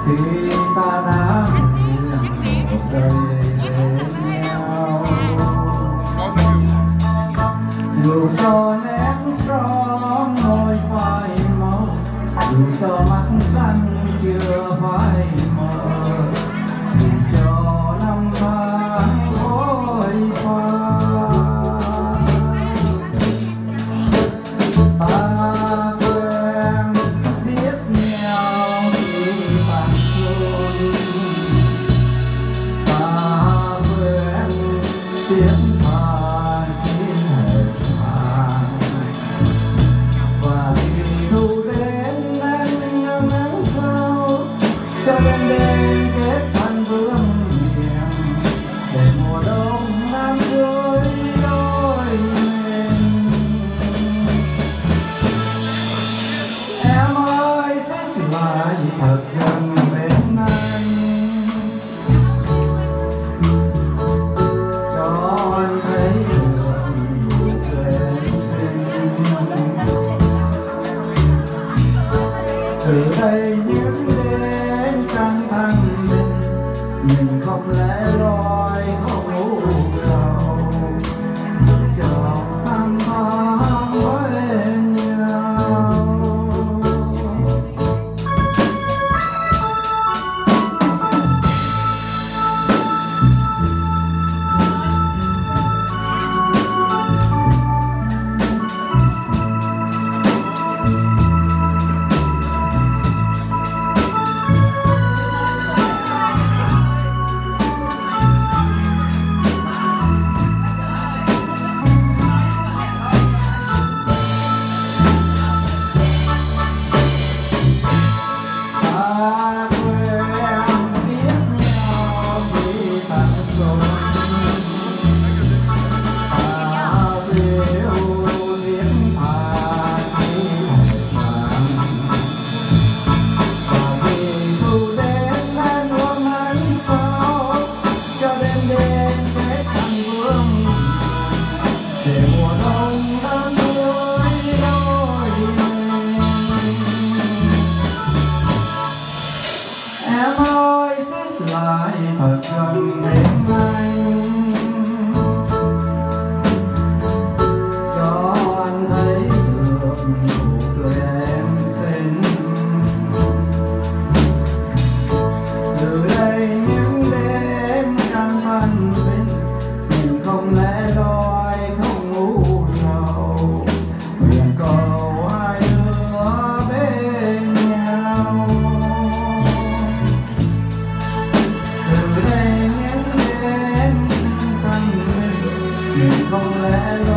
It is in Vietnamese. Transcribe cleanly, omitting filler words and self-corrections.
khi ta đã nguyện một đời bên nhau. Dù cho nén son môi phai màu, dù cho mắt xanh chưa phai mờ, dù cho năm tháng trôi qua, ta quen biết nhau khi tàn xuân, ta quen tiếng tha xin hẹn hàng, và khi thu đến anh ngắm sao cho đêm đêm kết thành vương miền, để mùa đông năm cuối đôi mình. Em ơi xích lại thật gần bên anh, cho anh thấy được nụ cười xinh. Từ đây những đêm trăng thanh mình không lẽ loi không ngủ đâu, cho tháng tháng bên nhau. Để mùa đông năm cuối đôi mình. Em ơi xích lại thật gần bên anh, cho anh thấy được nụ cười em xinh. Từ đây những đêm trăng thanh bình, mình không lẽ loi không ngủ sầu, nguyện cầu hai đứa bên nhau. Từ đây những đêm thanh bình, mình không lẽ